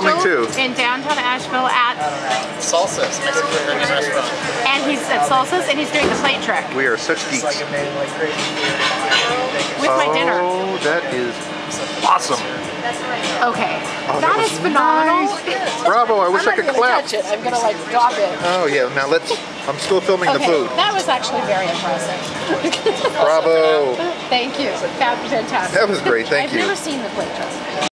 filming too. In downtown Asheville at Salsa, Mexican restaurant. and he's at Salsa's and he's doing the plate trick We are such geeks. with my dinner. Oh, that is awesome. Okay, Oh, that is was phenomenal. nice. Bravo! I wish I could clap. Touch it. I'm gonna like drop it. Oh yeah. Now let's. I'm still filming the food. That was actually very impressive. Bravo! Thank you. Fantastic. That was great. Thank you. I've never seen the plate trick.